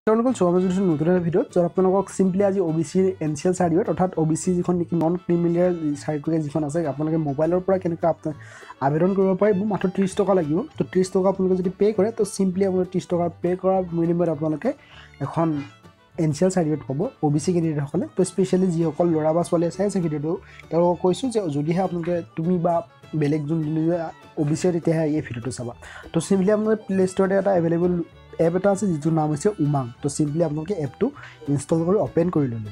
তেওঁলোকৰ চৰকাৰৰ নতুন ভিডিঅ'ত য'ত আপোনালোকক সিম্পলি আজি ওবিসি এনসিএল সাৰ্টিফিকেট অৰ্থাৎ ওবিসি যিখন নেকি নন ক্ৰিমিনেল সাৰ্টিফিকেট যিখন আছে আপোনালোকে মোবাইলৰ পৰা কেনেকৈ আবেদন কৰিব পাৰিব মাত্ৰ 30 টকা লাগিব তো 30 টকা আপোনালোকে যদি পে কৰে তো সিম্পলি আপোনালোকে 30 টকা পে কৰাৰ বিনিময়ত আপোনালোকে এখন এনসিএল সাৰ্টিফিকেট পাব ওবিসি কেণ্ডিডেটসকলে তো স্পেশালি যিসকল ল'ৰা বা ছোৱালী চাইছে ভিডিঅ'টো তেওঁলোকক কৈছোঁ যে যদিহে আপোনালোকে তুমি বা বেলেগ যোন ওবিসি তেতিয়াহে এই ভিডিঅ'টো চাবা তো সিম্পলি আপোনালোকে প্লে ষ্ট'ৰতে এটা এভেইলেবল এপ এটা আছে যিটোৰ নাম হৈছে উমাং তো সিম্পলি আপোনালোকে এপটো ইনষ্টল কৰি ওপেন কৰি ল'ব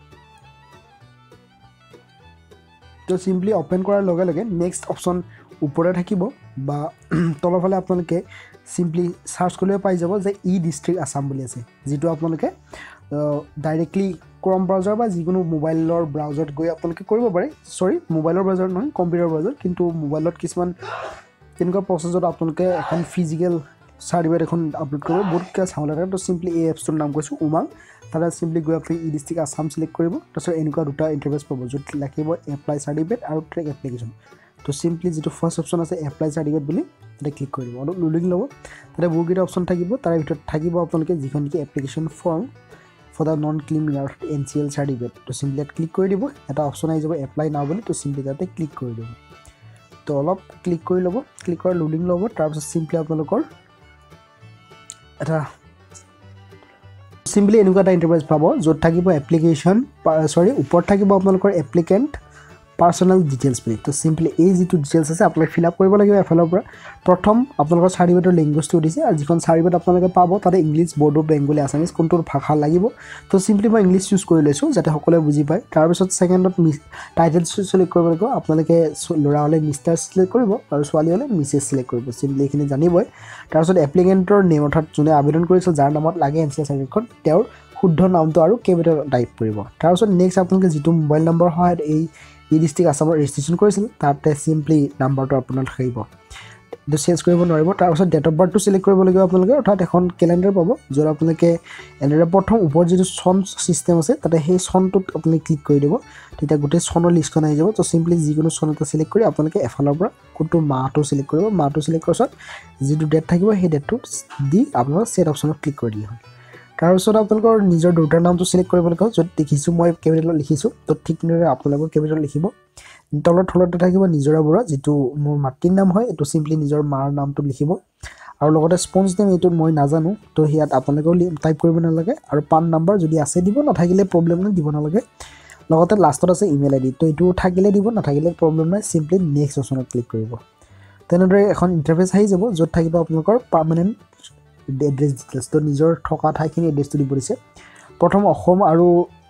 তো সিম্পলি ওপেন কৰাৰ লগে লগে নেক্সট অপশ্যন ওপৰতে থাকিব বা তলফালে আপোনালোকে সিম্পলি সাৰ্চ কৰিলে পাই যাব যে ই ডিষ্ট্ৰিক্ট আসাম বুলি আছে যিটো আপোনালোকে ডাইৰেক্টলি ক্ৰম ব্ৰাউজাৰ বা যিকোনো মোবাইলৰ ব্ৰাউজাৰত গৈ আপোনালোকে কৰিব পাৰে সৰি মোবাইলৰ ব্ৰাউজাৰ নহয় কম্পিউটাৰ ব্ৰাউজাৰ কিন্তু মোবাইলত কিছুমান তেনেকুৱা প্ৰচেছত আপোনালোকে এখন ফিজিকেল সাৰ্টিফিকেট এখন আপলোড কৰিব বহুত কিয় চাব লাগে তো সিম্পলি এই এপছটোৰ নাম কৈছোঁ উমাং তাতে সিম্পলি গৈ আপুনি ই ডিষ্ট্ৰিক্ট আসাম সিলেক্ট কৰিব তাৰপিছত এনেকুৱা দুটা ইণ্টাৰফেচ পাব য'ত লাগিব এপ্লাই সাৰ্টিফিকেট আৰু ট্ৰেক এপ্লিকেশ্যন তো সিম্পলি যেটো ফাৰ্স্ট অপশ্যন আছে এপ্লাই সাৰ্টিফিকেট বুলি তাতে ক্লিক কৰি দিব অলপ লোডিং ল'ব তাতে বহুকেইটা অপশ্যন থাকিব তাৰে ভিতৰত থাকিব আপোনালোকে যিখন নেকি application form for the non criminal NCL certificate তো সিম্পলি ইয়াত ক্লিক কৰি দিব এটা অপশ্যন আহি যাব এপ্লাই নাও বুলি তো সিম্পলি তাতে ক্লিক কৰি দিব তো অলপ ক্লিক কৰি ল'ব ক্লিক কৰি লোডিং ল'ব তাৰপিছত সিম্পলি আপোনালোকৰ এটা সিম্পলি এনেকুৱা এটা ইণ্টাৰফেচ পাব য'ত থাকিব এপ্লিকেশ্যন সৰি ওপৰত থাকিব আপোনালোকৰ এপ্লিকেণ্ট পাৰ্সোনাল ডিটেইলছ বুলি তো সিম্পলি এই যিটো ডিটেইলছ আছে আপোনালোকে ফিল আপ কৰিব লাগিব এফালৰ পৰা প্ৰথম আপোনালোকৰ সাৰ্টিফিকেটৰ লেংগুৱেজটো দিছে আৰু যিখন সাৰ্টিফিকেট আপোনালোকে পাব তাতে ইংলিছ বড়ো বেংগলী আছামিজ কোনটো ভাষা লাগিব তো সিম্পলি মই ইংলিছ চুজ কৰি লৈছোঁ যাতে সকলোৱে বুজি পায় তাৰপিছত সেকেণ্ডত টাইটেল সিলেক্ট কৰিব লাগিব আপোনালোকে ল'ৰা হ'লে মিষ্টাৰ সিলেক্ট কৰিব আৰু ছোৱালী হ'লে মিছেছ সিলেক্ট কৰিব সিম্পলি এইখিনি জানিবই তাৰপিছত এপ্লিকেণ্টৰ নেম অৰ্থাৎ যোনে আবেদন কৰিছে যাৰ নামত লাগে এনসিএল সাৰ্টিফিকেটখন তেওঁৰ শুদ্ধ নামটো আৰু কেপিটেল টাইপ কৰিব তাৰপিছত নেক্সট আপোনালোকে যিটো মোবাইল নম্বৰ হয় এই ই ডিষ্ট্ৰিক্ট আসামৰ ৰেজিষ্ট্ৰেশ্যন কৰিছিল তাতে সিম্পলি নাম্বাৰটো আপোনালোক থাকিব এইটো চেঞ্জ কৰিব নোৱাৰিব তাৰপিছত ডেট অফ বাৰ্থটো সিলেক্ট কৰিব লাগিব আপোনালোকে অৰ্থাৎ এখন কেলেণ্ডাৰ পাব য'ত আপোনালোকে এনেদৰে প্ৰথম ওপৰত যিটো চন চিষ্টেম আছে তাতে সেই চনটোত আপুনি ক্লিক কৰি দিব তেতিয়া গোটেই চনৰ লিষ্টখন আহি যাব তো সিম্পলি যিকোনো চন এটা সিলেক্ট কৰি আপোনালোকে এফালৰ পৰা কোনটো মাহটো সিলেক্ট কৰিব মাহটো সিলেক্ট কৰাৰ পিছত যিটো ডেট থাকিব সেই ডেটটো দি আপোনালোকে সেট অপশ্যনত ক্লিক কৰি দিয়া হয় তাৰপিছত আপোনালোকৰ নিজৰ দেউতাৰ নামটো সিলেক্ট কৰিব লাগিব য'ত দেখিছোঁ মই কেপিটেলত লিখিছোঁ তো ঠিক তেনেদৰে আপোনালোকৰ কেপিটেলত লিখিব তলত থলতে থাকিব নিজৰা বৰুৱা যিটো মোৰ মাতৃৰ নাম হয় এইটো সিম্পলি নিজৰ মাৰ নামটো লিখিব আৰু লগতে স্পঞ্জ নেম এইটো মই নাজানো তো ইয়াত আপোনালোকেও টাইপ কৰিব নালাগে আৰু পান নাম্বাৰ যদি আছে দিব নাথাকিলে প্ৰব্লেম নাই দিব নালাগে লগতে লাষ্টত আছে ইমেইল আইডি তো এইটো থাকিলে দিব নাথাকিলে প্ৰব্লেম নাই সিম্পলি নেক্সট অপশ্যনত ক্লিক কৰিব তেনেদৰে এখন ইণ্টাৰফেচ আহি যাব য'ত থাকিব আপোনালোকৰ পাৰ্মানেণ্ট এড্ৰেছ ডিটেইলছ তো নিজৰ থকা ঠাইখিনি এড্ৰেছটো দিব দিছে প্ৰথম অসম আৰু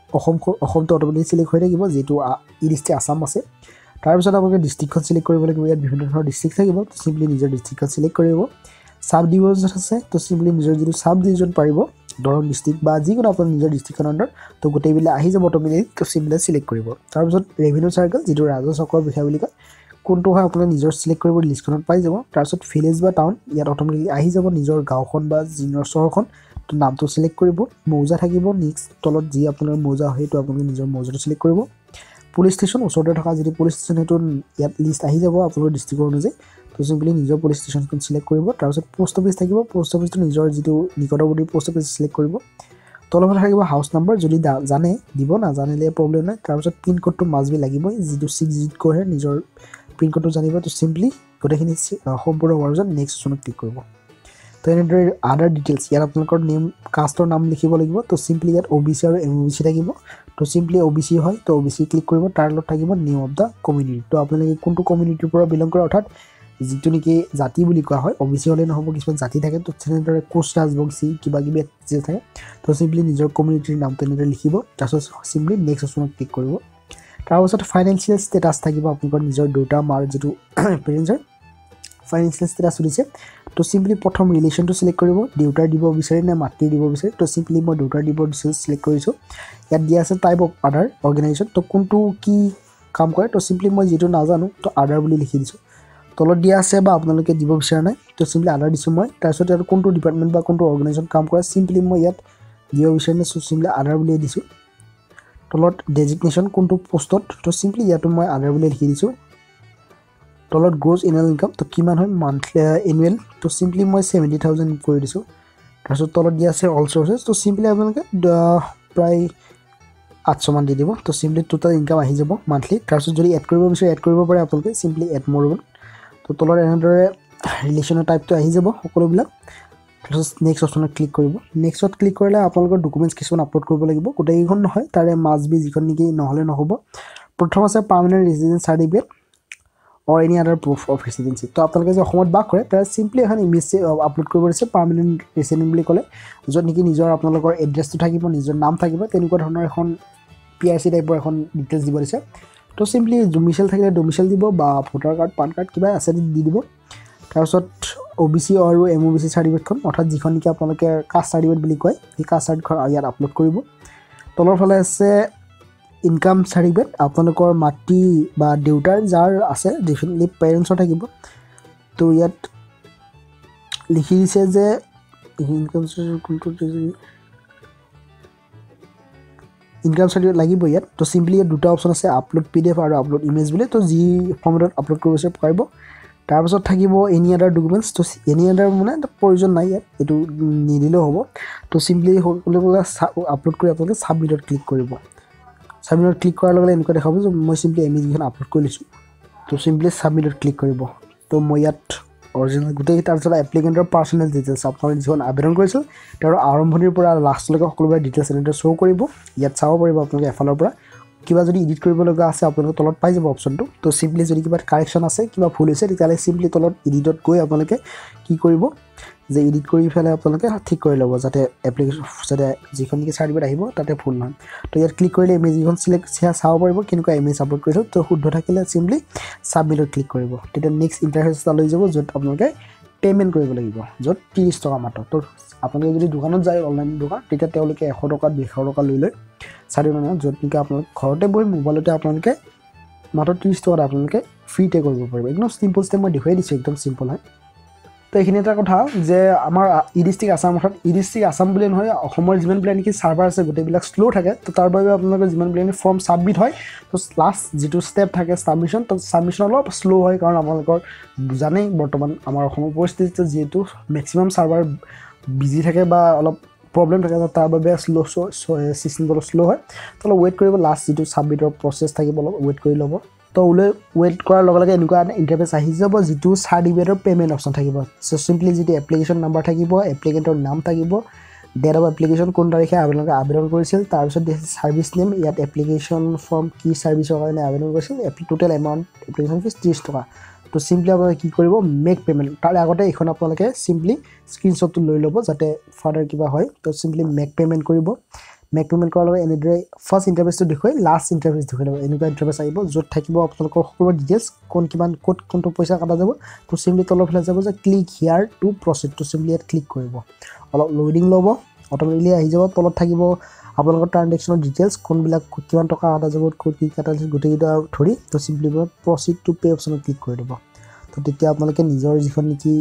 অসমটো অট'মেটিক সিলেক্ট হৈ থাকিব যিটো ই ডিষ্ট্ৰিক্ট আসাম আছে তাৰপিছত আপোনালোকে ডিষ্ট্ৰিক্টখন সিলেক্ট কৰিব লাগিব ইয়াত বিভিন্ন ধৰণৰ ডিষ্ট্ৰিক্ট থাকিব তো সিম্পলি নিজৰ ডিষ্ট্ৰিক্টখন সিলেক্ট কৰিব সাব ডিভিজন আছে তো সিম্পলি নিজৰ যিটো সাব ডিভিজন পাৰিব দৰং ডিষ্ট্ৰিক্ট বা যিকোনো আপোনাৰ নিজৰ ডিষ্ট্ৰিক্টৰ আণ্ডাৰ তো গোটেইবিলাক আহি যাব অট'মেটিক তো সিম্পলি সিলেক্ট কৰিব তাৰপিছত ৰেভিনিউ চাৰ্কেল যিটো ৰাজহ চক্ৰৰ বিষয় বুলি কয় কোনটো হয় আপোনাৰ নিজৰ সিলেক্ট কৰিব লিষ্টখনত পাই যাব তাৰপিছত ভিলেজ বা টাউন ইয়াত অট'মেটিক আহি যাব নিজৰ গাঁওখন বা নিজৰ চহৰখন তো নামটো সিলেক্ট কৰিব মৌজা থাকিব নেক্সট তলত যি আপোনাৰ মৌজা হয় সেইটো আপোনালোকে নিজৰ মৌজাটো সিলেক্ট কৰিব পুলিচ ষ্টেচন ওচৰতে থকা যদি পুলিচ ষ্টেচন সেইটো ইয়াত লিষ্ট আহি যাব আপোনালোকৰ ডিষ্ট্ৰিক্টৰ অনুযায়ী তো সিম্পলি নিজৰ পুলিচ ষ্টেচনখন সিলেক্ট কৰিব তাৰপিছত পোষ্ট অফিচ থাকিব পোষ্ট অফিচটো নিজৰ যিটো নিকটৱৰ্তী পোষ্ট অফিচ সিলেক্ট কৰিব তলফালে থাকিব হাউচ নাম্বাৰ যদি জানে দিব নাজানিলে প্ৰব্লেম নাই তাৰপিছত পিন কোডটো মাষ্ট বি লাগিবই যিটো 6 ডিজিট কোড হয় নিজৰ পিন কোডটো জানিব তো সিম্পলি গোটেইখিনি সম্পূৰ্ণ হোৱাৰ পিছত নেক্সট অপশ্যনত ক্লিক কৰিব তো এনেদৰে আদাৰ ডিটেইলছ ইয়াত আপোনালোকৰ নেম কাষ্টৰ নাম লিখিব লাগিব তো সিম্পলি ইয়াত OBC আৰু MOBC থাকিব তো সিম্পলি OBC হয় তো OBC ক্লিক কৰিব তাৰ লগত থাকিব নেম অফ দ্য কমিউনিটি তো আপোনালোকে কোনটো কমিউনিটিৰ পৰা বিলং কৰে অৰ্থাৎ যিটো নেকি জাতি বুলি কোৱা হয় OBC হ'লে নহ'ব কিছুমান জাতি থাকে তো তেনেদৰে কোচ ৰাজবংশী কিবা কিবি যে থাকে তো সিম্পলি নিজৰ কমিউনিটিৰ নামটো এনেদৰে লিখিব তাৰপিছত সিম্পলি নেক্সট অপশ্যনত ক্লিক কৰিব তাৰপিছত ফাইনেন্সিয়েল ষ্টেটাছ থাকিব আপোনালোকৰ নিজৰ দেউতা মাৰ যিটো পেৰেণ্টছৰ ফাইনেন্সিয়েল ষ্টেটাছ দিছে তো সিম্পলি প্ৰথম ৰিলেশ্যনটো সিলেক্ট কৰিব দেউতাৰ দিব বিচাৰে নে মাতৃৰ দিব বিচাৰে তো সিম্পলি মই দেউতাৰ দিব সিলেক্ট কৰিছোঁ ইয়াত দিয়া আছে টাইপ অফ আদাৰ অৰ্গেনাইজেশ্যন তো কোনটো কি কাম কৰে তো সিম্পলি মই যিটো নাজানো তো আদাৰ বুলি লিখি দিছোঁ তলত দিয়া আছে বা আপোনালোকে দিব বিচৰা নাই তো সিম্পলি আদাৰ দিছোঁ মই তাৰপিছত ইয়াত কোনটো ডিপাৰ্টমেণ্ট বা কোনটো অৰ্গেনাইজেশ্যন কাম কৰে সিম্পলি মই ইয়াত দিব বিচাৰে নে সিম্পলি আদাৰ বুলি দিছোঁ তলত ডেজিগনেশ্যন কোনটো পোষ্টত তো সিম্পলি ইয়াতো মই আদাৰ বুলি লিখি দিছোঁ তলত গ্ৰছ এনুৱেল ইনকাম তো কিমান হয় মান্থলি এনুৱেল তো সিম্পলি মই 70,000 কৰি দিছোঁ তাৰপিছত তলত দিয়া আছে অল চ'ৰ্চেছ তো চিম্পলি আপোনালোকে প্ৰায় 800 মান দি দিব তো চিম্পলি টোটাল ইনকাম আহি যাব মান্থলি তাৰপিছত যদি এড কৰিব বিচাৰে এড কৰিব পাৰে আপোনালোকে চিম্পলি এড মোৰ তো তলত এনেদৰে ৰিলেশ্যনৰ টাইপটো আহি যাব সকলোবিলাক তাৰপিছত নেক্সট অপশ্যনত ক্লিক কৰিব নেক্সটত ক্লিক কৰিলে আপোনালোকৰ ডকুমেণ্টছ কিছুমান আপলোড কৰিব লাগিব গোটেইকেইখন নহয় তাৰে মাষ্ট বি যিখন নেকি নহ'লে নহ'ব প্ৰথম আছে permanent residence certificate or any other proof of residency তো আপোনালোকে যে অসমত বাস কৰে তাৰ চিম্পলি এখন ইমেজ আপলোড কৰিব দিছে পাৰ্মানেণ্ট ৰেজিডেন্ট বুলি ক'লে য'ত নেকি নিজৰ আপোনালোকৰ এড্ৰেছটো থাকিব নিজৰ নাম থাকিব তেনেকুৱা ধৰণৰ এখন PRC টাইপৰ এখন ডিটেইলছ দিব দিছে তো চিম্পলি ডোমিচাইল থাকিলে ডোমিচাইল দিব বা ভোটাৰ কাৰ্ড পান কাৰ্ড কিবা আছে দি দিব তাৰপিছত OBC আৰু MOBC চাৰ্টিফিকেটখন অৰ্থাৎ যিখন নেকি আপোনালোকে কাষ্ট চাৰ্টিফিকেট বুলি কয় সেই কাষ্ট চাৰ্টিফিকেটখন ইয়াত আপলোড কৰিব তলৰ ফালে আছে ইনকাম চাৰ্টিফিকেট আপোনালোকৰ মাতৃ বা দেউতাৰ যাৰ আছে ডিফিনেটলি পেৰেণ্টছৰ থাকিব তো ইয়াত লিখি দিছে যে ইনকাম চাৰ্টিফিকেট লাগিব ইয়াত তো চিম্পলি ইয়াত দুটা অপশ্যন আছে আপলোড PDF আৰু আপলোড ইমেজ বুলি তো যি ফৰ্মেটত আপলোড কৰিব বিচাৰে পাৰিব তাৰপিছত থাকিব এনি আদাৰ ডকুমেণ্টছ তো এনি আদাৰ মানে প্ৰয়োজন নাই ইয়াত এইটো নিদিলেও হ'ব তো চিম্পলি সকলোবিলাক আপলোড কৰি আপোনালোকে ছাবমিটত ক্লিক কৰিব ছাবমিটত ক্লিক কৰাৰ লগে লগে এনেকুৱা দেখাব যে মই চিম্পলি ইমেজকেইখন আপলোড কৰি লৈছোঁ তো চিম্পলি ছাবমিটত ক্লিক কৰিব তো মই ইয়াত অৰিজিনেল গোটেই তাৰপিছত এপ্লিকেণ্টৰ পাৰ্চনেল ডিটেইলছ আপোনালোকে যিখন আবেদন কৰিছিল তেওঁৰ আৰম্ভণিৰ পৰা লাষ্টলৈকে সকলোবিলাক ডিটেইলছ এনেদৰে শ্ব' কৰিব ইয়াত চাব পাৰিব আপোনালোকে এফালৰ পৰা কিবা যদি এডিট কৰিব লগা আছে আপোনালোকে তলত পাই যাব অপশ্যনটো তো চিম্পলি যদি কিবা কাৰেকশ্যন আছে কিবা ভুল হৈছে তেতিয়াহ'লে চিম্পলি তলত এডিটত গৈ আপোনালোকে কি কৰিব যে এডিট কৰি পেলাই আপোনালোকে ঠিক কৰি ল'ব যাতে এপ্লিকেশ্যন যাতে যিখন নেকি চাৰ্টিফিকেট আহিব তাতে ভুল নহয় তো ইয়াত ক্লিক কৰিলে ইমেজ যিখন চিলেক্ট চাব পাৰিব কেনেকুৱা ইমেজ আপলোড কৰিছোঁ তো শুদ্ধ থাকিলে চিম্পলি ছাবমিটত ক্লিক কৰিব তেতিয়া নেক্সট ইণ্টাৰফেচ এটা লৈ যাব য'ত আপোনালোকে পে'মেণ্ট কৰিব লাগিব য'ত 30 টকা মাত্ৰ তো আপোনালোকে যদি দোকানত যায় অনলাইন দোকান তেতিয়া তেওঁলোকে 100 টকা 200 টকা লৈ লয় চাৰ্টিফিকেট য'ত নেকি আপোনালোকে ঘৰতে বহি মোবাইলতে আপোনালোকে মাত্ৰ 30 টকাত আপোনালোকে ফ্ৰীতে কৰিব পাৰিব একদম চিম্পল ষ্টেপ মই দেখুৱাই দিছোঁ একদম চিম্পল হয় তো এইখিনি এটা কথা যে আমাৰ ইডিষ্ট্ৰিক্ট আসাম অৰ্থাৎ ইডিষ্ট্ৰিক্ট আসাম বুলি নহয় অসমৰ যিমানবিলাক নেকি চাৰ্ভাৰ আছে গোটেইবিলাক শ্ল' থাকে তো তাৰ বাবে আপোনালোকৰ যিমানবিলাক নেকি ফৰ্ম ছাবমিট হয় তো লাষ্ট যিটো ষ্টেপ থাকে ছাবমিশ্যন তো ছাবমিশ্যন অলপ শ্ল' হয় কাৰণ আপোনালোকৰ জানেই বৰ্তমান আমাৰ অসমৰ পৰিস্থিতিত যিহেতু মেক্সিমাম চাৰ্ভাৰ বিজি থাকে বা অলপ প্ৰব্লেম থাকে তাৰ বাবে চিষ্টেমটো অলপ শ্ল' হয় তো অলপ ৱেইট কৰিব লাষ্ট যিটো ছাবমিটৰ প্ৰচেছ থাকিব অলপ ৱেইট কৰি ল'ব তো ৱেইট কৰাৰ লগে লগে এনেকুৱা এটা ইণ্টাৰফেচ আহি যাব যিটো চাৰ্টিফিকেটৰ পে'মেণ্ট অপশ্যন থাকিব চ' চিম্পলি যিটো এপ্লিকেশ্যন নাম্বাৰ থাকিব এপ্লিকেণ্টৰ নাম থাকিব ডেট অফ এপ্লিকেশ্যন কোন তাৰিখে আপোনালোকে আবেদন কৰিছিল তাৰপিছত ছাৰ্ভিচ নেম ইয়াত এপ্লিকেশ্যন ফৰ্ম কি ছাৰ্ভিচৰ কাৰণে আবেদন কৰিছিল টোটেল এমাউণ্ট এপ্লিকেশ্যন ফিজ 30 টকা তো চিম্পলি আপোনালোকে কি কৰিব মেক পে'মেণ্ট তাৰ আগতে এইখন আপোনালোকে চিম্পলি স্ক্ৰীনশ্বটটো লৈ ল'ব যাতে ফাৰ্ডাৰ কিবা হয় তো চিম্পলি মেক পে'মেণ্ট কৰিব মেক পে'মেণ্ট কৰাৰ লগে এনেদৰে ফাৰ্ষ্ট ইণ্টাৰফেচটো দেখুৱাই লাষ্ট ইণ্টাৰফেচ দেখুৱাই ল'ব এনেকুৱা ইণ্টাৰফেচ আহিব য'ত থাকিব আপোনালোকৰ সকলো ডিটেইলছ ক'ত কোনটো পইচা কাটা যাব তো চিম্পলি তলৰ ফালে যাব যে ক্লিক হিয়াৰ টু প্ৰচিড তো চিম্পলি ইয়াত ক্লিক কৰিব অলপ লোডিং ল'ব অট'মেটিকলি আহি যাব তলত থাকিব আপোনালোকৰ ট্ৰানজেকশ্যনৰ ডিটেইলছ কোনবিলাক কিমান টকা কাটা যাব ক'ত কি কাটা যাব গোটেইকেইটা ধৰি তো চিম্পলি প্ৰচিড টু পে অপশ্যনত ক্লিক কৰি দিব তো তেতিয়া আপোনালোকে নিজৰ যিখন নেকি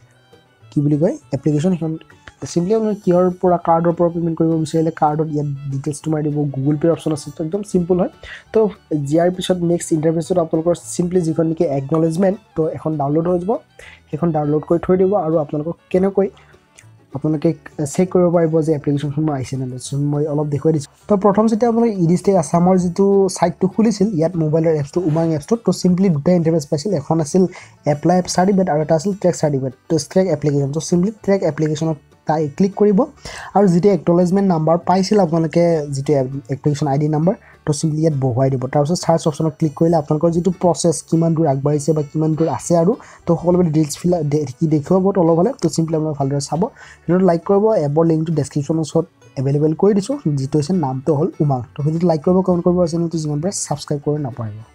কি বুলি কয় এপ্লিকেশ্যন সেইখন চিম্পলি আপোনালোকে কিহৰ পৰা কাৰ্ডৰ পৰা পে'মেণ্ট কৰিব বিচাৰিলে কাৰ্ডত ইয়াত ডিটেইলছটো মাৰি দিব গুগল পে' অপশ্যন আছে তো একদম চিম্পল হয় তো ইয়াৰ পিছত নেক্সট ইণ্টাৰফেচত আপোনালোকৰ চিম্পলি যিখন নেকি একনলেজমেণ্ট তো এখন ডাউনলোড হৈ যাব সেইখন ডাউনলোড কৰি থৈ দিব আৰু আপোনালোকক কেনেকৈ আপোনালোকে চেক কৰিব পাৰিব যে এপ্লিকেশ্যনখন মোৰ আহিছে নে নাই মই অলপ দেখুৱাই দিছোঁ তো প্ৰথম যেতিয়া আপোনালোকে ইডিষ্ট্ৰিক্ট আসামৰ যিটো ছাইটটো খুলিছিল ইয়াত মোবাইলৰ এপছটো উমাং এপছটোত তো চিম্পলি দুটা ইণ্টাৰফেচ পাইছিল এখন আছিল এপ্লাই চাৰ্টিফিকেট আৰু এটা আছিল ট্ৰেক চাৰ্টিফিকেট তো ট্ৰেক এপ্লিকেশ্যন তো চিম্পলি ট্ৰেক এপ্লিকেশ্যনত তাই ক্লিক কৰিব আৰু যিটো একনলেজমেণ্ট নাম্বাৰ পাইছিল আপোনালোকে যিটো এপ্লিকেশ্যন ID নাম্বাৰ তো চিম্পলি ইয়াত বহুৱাই দিব তাৰপিছত চাৰ্চ অপশ্যনত ক্লিক কৰিলে আপোনালোকৰ যিটো প্ৰচেছ কিমান দূৰ আগবাঢ়িছে বা কিমান দূৰ আছে আৰু তো সকলোবোৰ ডিটেইলছ কি দেখুৱাব তলৰ ফালে তো চিম্পলি আপোনালোকে ভালদৰে চাব ভিডিঅ'টো লাইক কৰিব এপৰ লিংকটো ডেছক্ৰিপশ্যনৰ ওচৰত এভেইলেবল কৰি দিছোঁ যিটো হৈছে নামটো হ'ল উমাং তো ভিডিঅ'টো লাইক কৰিব কমেণ্ট কৰিব আৰু চেনেলটো যিমান পাৰে ছাবস্ক্ৰাইব কৰি নাপাহৰিব